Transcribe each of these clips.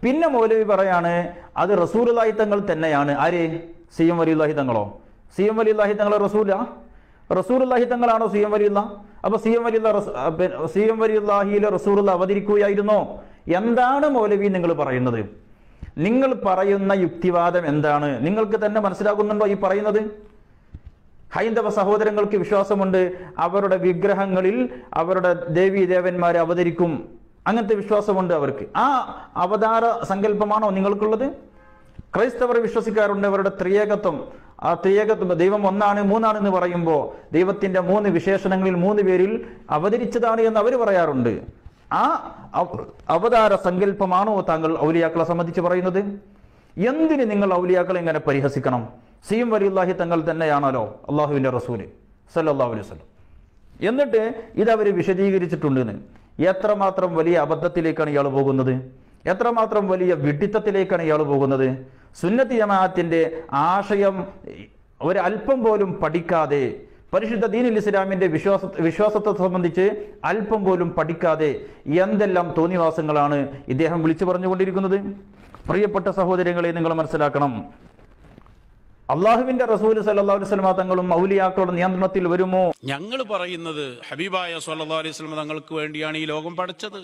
പിന്നെ മൗലവി പറയാണ് അത് റസൂലുള്ളാഹി തങ്ങൾ തന്നെയാണ്. ആര്? സി എം വലിയുള്ളാഹി തങ്ങളോ? സി എം വലിയുള്ളാഹി തങ്ങളെ റസൂലുള്ളാഹി തങ്ങളാണോ സി എം വലിയുള്ള? അപ്പൊ സി എം വലിയുള്ളാഹിയിലെ റസൂലുള്ള അവതരിക്കുകയായിരുന്നോ? എന്താണ് മൗലവി നിങ്ങൾ പറയുന്നത്? നിങ്ങൾ പറയുന്ന യുക്തിവാദം എന്താണ്? നിങ്ങൾക്ക് തന്നെ മനസ്സിലാകുന്നുണ്ടോ ഈ പറയുന്നത്? ഹൈന്ദവ സഹോദരങ്ങൾക്ക് വിശ്വാസമുണ്ട് അവരുടെ വിഗ്രഹങ്ങളിൽ അവരുടെ ദേവീ ദേവന്മാരെ അവതരിക്കും, അങ്ങനത്തെ വിശ്വാസമുണ്ട് അവർക്ക്. ആ അവതാര സങ്കല്പമാണോ നിങ്ങൾക്കുള്ളത്? ക്രൈസ്തവർ വിശ്വസിക്കാറുണ്ട് അവരുടെ ത്രിയേകത്വം. ആ ത്രിയേകത്വം ദൈവം ഒന്നാണ് മൂന്നാണെന്ന് പറയുമ്പോൾ ദൈവത്തിന്റെ 3 വിശേഷണങ്ങളിൽ 3 പേരിൽ അവതരിച്ചതാണ് എന്ന് അവർ പറയാറുണ്ട്. ആ അവതാര സങ്കല്പമാണോ താങ്കൾ ഔലിയാക്കളെ സംബന്ധിച്ച് പറയുന്നത്? എന്തിന് നിങ്ങൾ ഔലിയാക്കളെ ഇങ്ങനെ പരിഹസിക്കണം? സി എം വലിയുള്ളാഹി തങ്ങൾ തന്നെയാണല്ലോ അള്ളാഹുവിന്റെ റസൂല് സല്ലല്ലാഹു അലൈഹി വസല്ലം. എന്നിട്ട് ഇതവർ വിശദീകരിച്ചിട്ടുണ്ടെന്ന്. എത്രമാത്രം വലിയ അബദ്ധത്തിലേക്കാണ് ഇയാൾ പോകുന്നത്, എത്രമാത്രം വലിയ വിഡ്ഢിത്തത്തിലേക്കാണ് ഇയാൾ പോകുന്നത്. സുന്നത്തി ജമാഅത്തിന്റെ ആശയം ഒരല്പം പോലും പഠിക്കാതെ, പരിശുദ്ധ ദീനുൽ ഇസ്ലാമിന്റെ വിശ്വാസത്തെ സംബന്ധിച്ച് അല്പം പോലും പഠിക്കാതെ എന്തെല്ലാം തോന്നിവാസങ്ങളാണ് ഇദ്ദേഹം വിളിച്ചു പറഞ്ഞുകൊണ്ടിരിക്കുന്നത്. പ്രിയപ്പെട്ട സഹോദരങ്ങളെ, നിങ്ങൾ മനസ്സിലാക്കണം, അള്ളാഹുവിന്റെ റസൂൽ സല്ലല്ലാഹു അലൈഹി വസല്ലം തങ്ങളും ഔലിയാക്കളുടെ നിയന്ത്രണത്തിൽ വരുമോ? ഞങ്ങൾ പറയുന്നത് ഹബീബായ സല്ലല്ലാഹു അലൈഹി വസല്ലം തങ്ങൾക്ക് വേണ്ടിയാണ് ഈ ലോകം പഠിച്ചത്.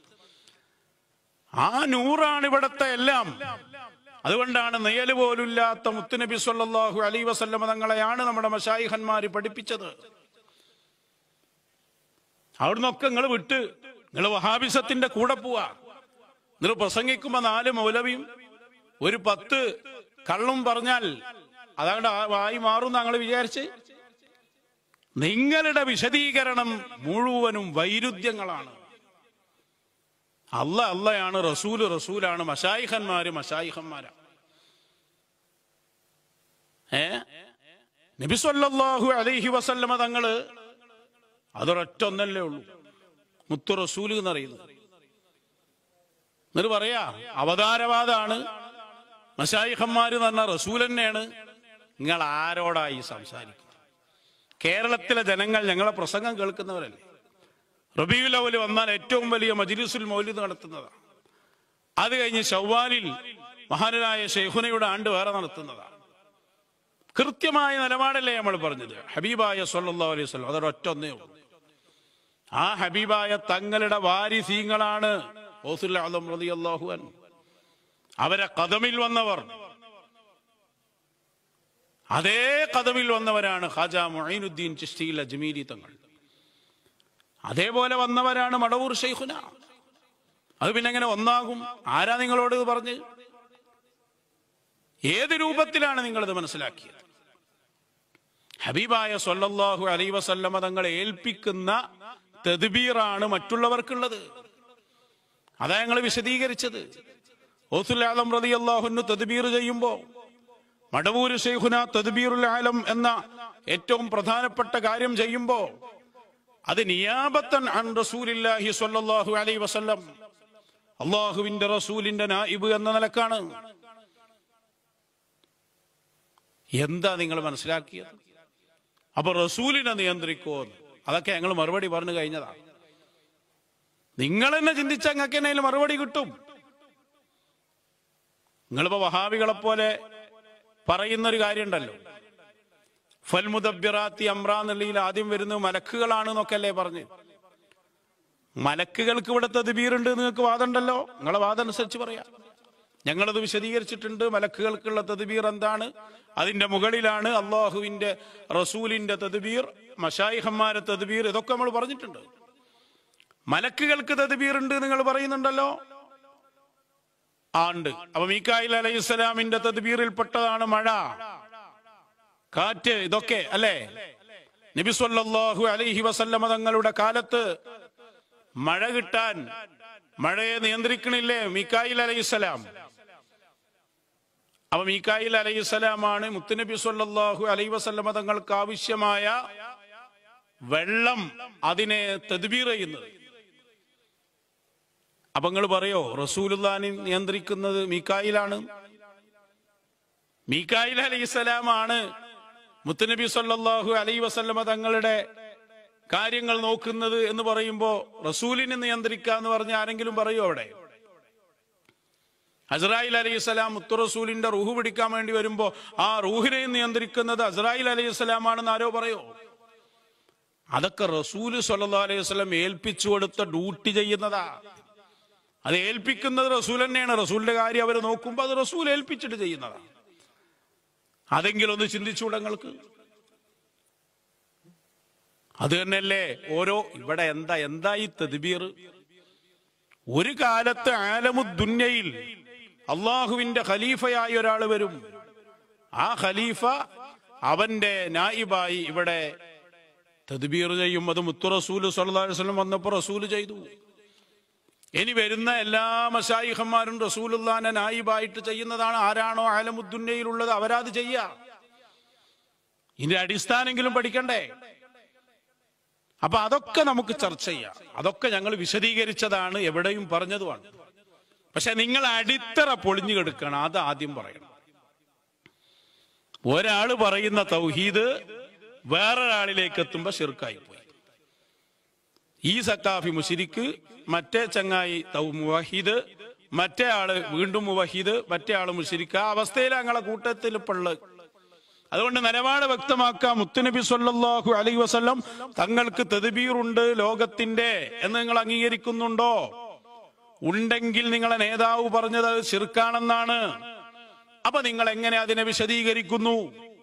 ആ നൂറാണ് ഇവിടത്തെ എല്ലാം. അതുകൊണ്ടാണ് നെയ്യല് പോലുമില്ലാത്ത മുത്തുനബി സല്ലല്ലാഹു അലൈഹി വസല്ലം തങ്ങളെയാണ് നമ്മുടെ മശായിഖന്മാര് പഠിപ്പിച്ചത്. അവിടുന്നൊക്കെ നിങ്ങൾ വിട്ട് നിങ്ങൾ വഹാബിസത്തിന്റെ കൂടെ പോവാ. നിങ്ങൾ പ്രസംഗിക്കുമ്പോ 4 മൗലവിയും 10 കള്ളും പറഞ്ഞാൽ അതങ്ങോട്ട് വായി മാറും ഞങ്ങൾ വിചാരിച്ച്. നിങ്ങളുടെ വിശദീകരണം മുഴുവനും വൈരുദ്ധ്യങ്ങളാണ്. അള്ളയാണ്, റസൂലാണ്, മശായിഖന്മാര് മശായിഖന്മാരാണ്. നബി സല്ലല്ലാഹു അലൈഹി വസല്ലമ തങ്ങള് അതൊരൊറ്റൊന്നല്ലേ ഉള്ളൂ, മുത്തു റസൂല് എന്നറിയുന്നത്. എന്നിട്ട് പറയാ അവതാരവാദാണ്, മശായിഖന്മാര് എന്ന് പറഞ്ഞ റസൂൽ തന്നെയാണ്. നിങ്ങൾ ആരോടായി സംസാരിക്കുന്നത്? കേരളത്തിലെ ജനങ്ങൾ ഞങ്ങളെ പ്രസംഗം കേൾക്കുന്നവരല്ലേ? റബീഉൽ അവ്വൽ വന്നാൽ ഏറ്റവും വലിയ മജ്ലിസുൽ മൗലിദ് നടത്തുന്നതാണ്. അത് കഴിഞ്ഞ് ശവ്വാലിൽ മഹാനായ ശൈഖുനയുടെ ആണ്ട് വേറെ നടത്തുന്നതാണ്. കൃത്യമായ നിലപാടല്ലേ നമ്മൾ പറഞ്ഞത്? ഹബീബായ സല്ലല്ലാഹു അലൈഹി വസല്ലം അതൊരൊറ്റൊന്നേ ഉള്ളൂ. ആ ഹബീബായ തങ്ങളുടെ വാരിസീങ്ങളാണ് ഗൗസുൽ ആലം റളിയല്ലാഹു അൻഹു. അവരെ ഖദമിൽ വന്നവർ, അതേ ഖദമിൽ വന്നവരാണ് ഖാജ മുഈനുദ്ദീൻ ചിശ്തി അജ്മീരി തങ്ങൾ. അതേപോലെ വന്നവരാണ് മടവൂർ ശൈഖുന. അത് പിന്നെ എങ്ങനെ ഒന്നാകും? ആരാ നിങ്ങളോട് ഇത് പറഞ്ഞ്? ഏത് രൂപത്തിലാണ് നിങ്ങളിത് മനസ്സിലാക്കിയത്? ഹബീബായ സല്ലല്ലാഹു അലൈഹി വസല്ലമ തങ്ങളെ ഏൽപ്പിക്കുന്ന തദ്ബീറാണ് മറ്റുള്ളവർക്കുള്ളത്. അതാ ഞങ്ങൾ വിശദീകരിച്ചത്. ഗൗസുൽ ആലം റളിയല്ലാഹു അൻഹു തദ്ബീർ ചെയ്യുമ്പോ മടവൂര് ശൈഖുന തദ്ബീറുൽ ആലം എന്ന ഏറ്റവും പ്രധാനപ്പെട്ട കാര്യം ചെയ്യുമ്പോ അത് നിയാബത്തൻ അൻ റസൂലില്ലാഹി സ്വല്ലല്ലാഹു അലൈഹി വസല്ലം, അള്ളാഹുവിന്റെ റസൂലിന്റെ നായിബ് എന്ന നിലക്കാണ്. എന്താ നിങ്ങൾ മനസ്സിലാക്കിയത്? അപ്പൊ റസൂലിനെ നിയന്ത്രിക്കോ? അതൊക്കെ ഞങ്ങൾ മറുപടി പറഞ്ഞു കഴിഞ്ഞതാണ്. നിങ്ങൾ തന്നെ ചിന്തിച്ച ഞങ്ങൾക്ക് തന്നെ മറുപടി കിട്ടും. നിങ്ങളിപ്പോ വഹാബികളെ പോലെ പറയുന്നൊരു കാര്യമുണ്ടല്ലോ, ഫൽ മുദബ്ബിറാത്തി അംറ എന്നുള്ളതിൽ ആദ്യം വരുന്നത് മലക്കുകളാണ് എന്നൊക്കെ അല്ലേ പറഞ്ഞ്. മലക്കുകൾക്ക് ഇവിടെ തദ്ബീറുണ്ട് നിങ്ങൾക്ക് വാദമുണ്ടല്ലോ, നിങ്ങളെ വാദം അനുസരിച്ച് പറയാം. ഞങ്ങളത് വിശദീകരിച്ചിട്ടുണ്ട്. മലക്കുകൾക്കുള്ള തദ്ബീർ എന്താണ്? അതിന്റെ മുകളിലാണ് അള്ളാഹുവിന്റെ റസൂലിന്റെ തദ്ബീർ, മശായിഖന്മാരെ തദ്ബീർ, ഇതൊക്കെ നമ്മൾ പറഞ്ഞിട്ടുണ്ട്. മലക്കുകൾക്ക് തദ്ബീർ ഉണ്ട് നിങ്ങൾ പറയുന്നുണ്ടല്ലോ. ഉണ്ട്. അപ്പൊ മീകായിൽ അലൈഹിസ്സലാമിന്റെ തദ്ബീറിൽപ്പെട്ടതാണ് മഴ, കാറ്റ്, ഇതൊക്കെ അല്ലേ? നബി സല്ലല്ലാഹു അലൈഹി വസല്ലമ തങ്ങളുടെ കാലത്ത് മഴ കിട്ടാൻ മഴയെ നിയന്ത്രിക്കണില്ലേ മീകായിൽ അലൈഹിസ്സലാം? അപ്പൊ മീകായിൽ അലൈഹിസ്സലാമാണ് മുത്തുനബി സല്ലല്ലാഹു അലൈഹി വസല്ലമ തങ്ങൾക്ക് ആവശ്യമായ വെള്ളം അതിനെ തദ്ബീർ ചെയ്യുന്നത്. അപ്പൊ നിങ്ങൾ പറയോ റസൂലുള്ളാഹിനെ നിയന്ത്രിക്കുന്നത് മീകായിലാണ്? മീകായിൽ അലൈഹിസ്സലാമാണ് മുത്തുനബി സല്ലല്ലാഹു അലൈഹി വസല്ലമ തങ്ങളുടെ കാര്യങ്ങൾ നോക്കുന്നത് എന്ന് പറയുമ്പോ റസൂലിനെ നിയന്ത്രിക്കുക എന്ന് പറഞ്ഞ ആരെങ്കിലും പറയോ? അവിടെ അസ്രായിൽ അലൈഹിസ്സലാം മുത്തു റസൂലിന്റെ റൂഹ് പിടിക്കാൻ വേണ്ടി വരുമ്പോ ആ റൂഹിനെയും നിയന്ത്രിക്കുന്നത് അസ്രായിൽ അലൈഹിസ്സലാമാണെന്ന് ആരോ പറയോ? അതൊക്കെ റസൂല് സ്വല്ലല്ലാഹു അലൈഹി വസല്ലം ഏൽപ്പിച്ചു കൊടുത്ത ഡ്യൂട്ടി ചെയ്യുന്നതാ. അത് ഏൽപ്പിക്കുന്നത് റസൂൽ തന്നെയാണ്. റസൂലിന്റെ കാര്യം അവർ നോക്കുമ്പോ അത് റസൂൽ ഏൽപ്പിച്ചിട്ട് ചെയ്യുന്നതാണ്. അതെങ്കിലും ഒന്ന് ചിന്തിച്ചുകൂടങ്ങൾക്ക്. അത് തന്നെയല്ലേ ഓരോ ഇവിടെ എന്താ ഈ തദ്ബീർ? ഒരു കാലത്ത് ആലമുദ്ദുന്യയിൽ അള്ളാഹുവിന്റെ ഖലീഫയായ ഒരാൾ വരും. ആ ഖലീഫ അവന്റെ നായിബായി ഇവിടെ തദ്ബീർ ചെയ്യും. അത് മുത്തു റസൂല് സ്വല്ലല്ലാഹു അലൈഹി വസല്ലം വന്നപ്പോ റസൂല് ചെയ്തു. ഇനി വരുന്ന എല്ലാ മശായിഖന്മാരും റസൂലുള്ളാഹിനെ നായിബായിട്ട് ചെയ്യുന്നതാണ്. ആരാണോ ആലമുദ്ദുന്യയിലുള്ളത് അവരാത് ചെയ്യാ. ഇതിന്റെ അടിസ്ഥാനെങ്കിലും പഠിക്കണ്ടേ? അപ്പൊ അതൊക്കെ നമുക്ക് ചർച്ച ചെയ്യാം. അതൊക്കെ ഞങ്ങൾ വിശദീകരിച്ചതാണ്, എവിടെയും പറഞ്ഞതുമാണ്. പക്ഷെ നിങ്ങൾ അടിത്തറ പൊളിഞ്ഞു കിടക്കണം. അത് ആദ്യം പറയണം. ഒരാള് പറയുന്ന തൗഹീദ് വേറൊരാളിലേക്ക് എത്തുമ്പോ ശിർക്കായി പോയി. ഈ സക്കാഫി മുശ്രിക്ക്, മറ്റേ ചങ്ങായി മുവഹിദ്, മറ്റേ ആള് വീണ്ടും മുവഹിദ്, മറ്റേ ആള് മുശ്രിക്ക്. ആ അവസ്ഥയിൽ ഞങ്ങളെ കൂട്ടത്തിൽ ഇപ്പുള്ളത്. അതുകൊണ്ട് നിലപാട് വ്യക്തമാക്കാം. മുത്തുനബി സ്വല്ലല്ലാഹു അലൈഹി വസല്ലം തങ്ങൾക്ക് തദ്ബീറുണ്ട് ലോകത്തിന്റെ എന്ന് നിങ്ങൾ അംഗീകരിക്കുന്നുണ്ടോ? ഉണ്ടെങ്കിൽ നിങ്ങളെ നേതാവ് പറഞ്ഞത് ശിർക്കാണെന്നാണ്. അപ്പൊ നിങ്ങൾ എങ്ങനെ അതിനെ വിശദീകരിക്കുന്നു?